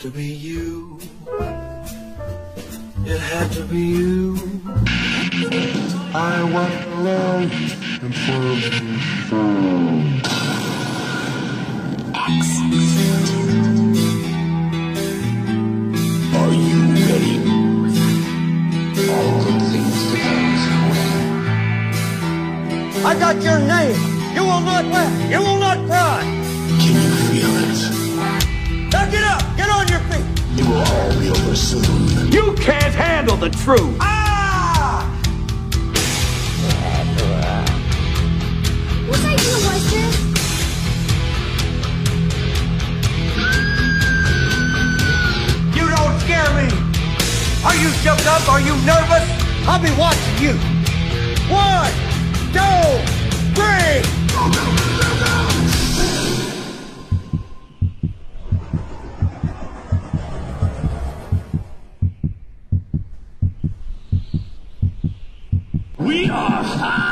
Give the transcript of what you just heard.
to be you. It had to be you. I walked alone in front of you. Are you ready? All good things to those who wait. I got your name. You will not laugh. You will not cry. Can you feel it? Now get up. Get on your feet. It will all be over soon. You can't handle the truth. Ah! What idea was this? You don't scare me. Are you shook up? Are you nervous? I'll be watching you. 1, 2, 3. We are high.